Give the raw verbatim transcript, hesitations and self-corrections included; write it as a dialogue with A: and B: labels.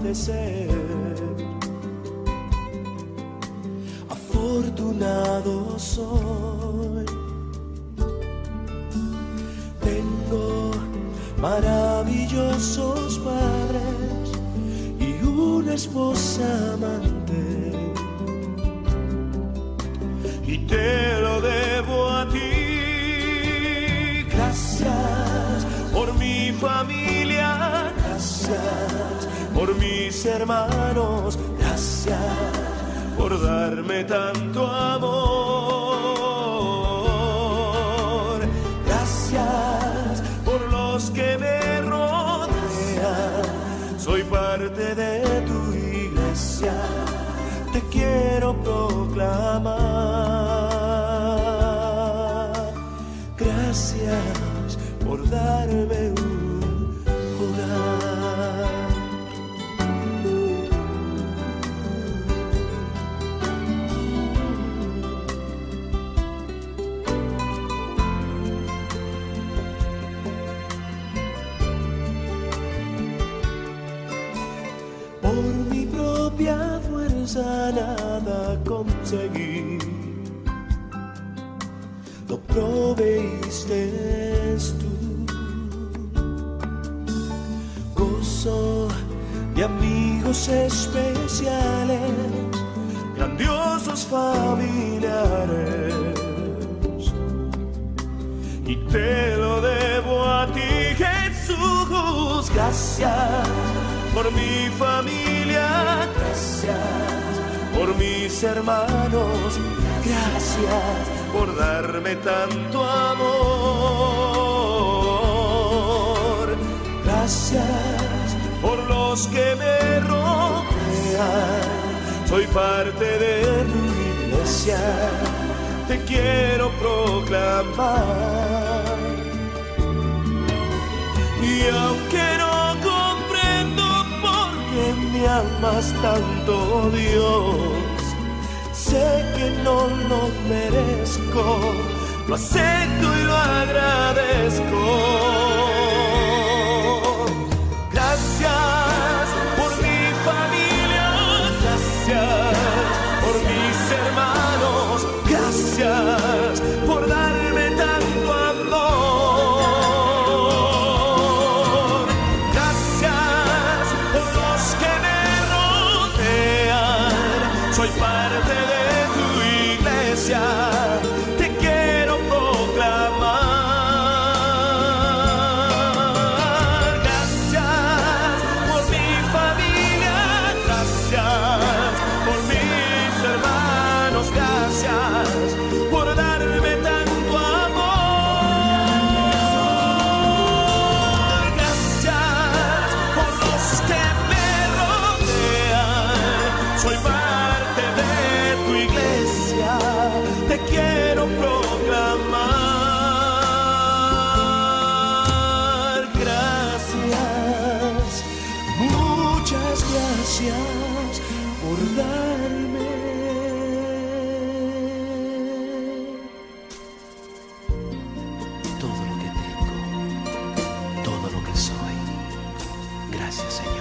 A: agradecer. Afortunado soy, tengo maravillosos padres y una esposa amante, y te lo debo a ti. Gracias por mi familia, gracias por mis hermanos, gracias por darme tanto amor. Gracias por los que me rodean, soy parte de tu iglesia, te quiero proclamar. Gracias por darme un hogar. Por mi propia fuerza nada conseguí, lo proveíste tú. Gozo de amigos especiales, grandiosos familiares, y te lo debo a ti, Jesús. Gracias por mi familia, gracias por mis hermanos, gracias por darme tanto amor. Gracias por los que me rodean, soy parte de tu iglesia, te quiero proclamar. Y aunque no me amas tanto, Dios, sé que no lo merezco, lo acepto y lo agradezco. Gracias por mi familia, gracias por mis hermanos, gracias por darme tanto amor. Gracias por los que me rodean, soy parte de tu iglesia, te quiero proclamar. Gracias por mi familia, gracias por mis hermanos, gracias por darme tanto amor. Gracias por los que me rodean, soy parte de tu iglesia, te quiero proclamar. Gracias, muchas gracias por darme todo lo que tengo, todo lo que soy. Gracias, Señor.